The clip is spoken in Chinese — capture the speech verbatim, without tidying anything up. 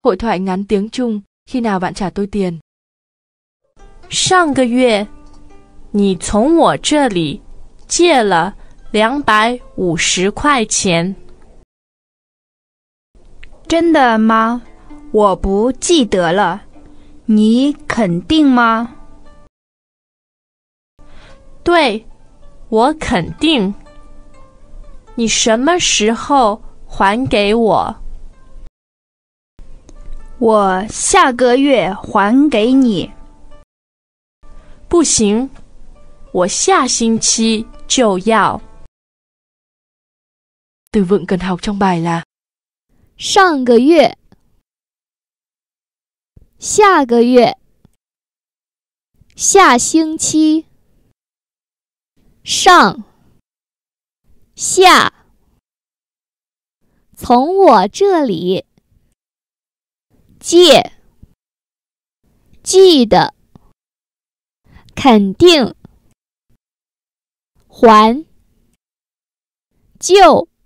Hội thoại ngắn tiếng Trung, khi nào bạn trả tôi tiền? 上个月，你从我这里借了两百五十块钱。 真的吗？我不记得了，你肯定吗？ 对，我肯定。你什么时候还给我？ 我下个月还给你。 不行，我下星期就要。 Từ vựng cần học trong bài là 上个月、下个月、下星期、上、下、从我这里、借、记得、肯定、还、就。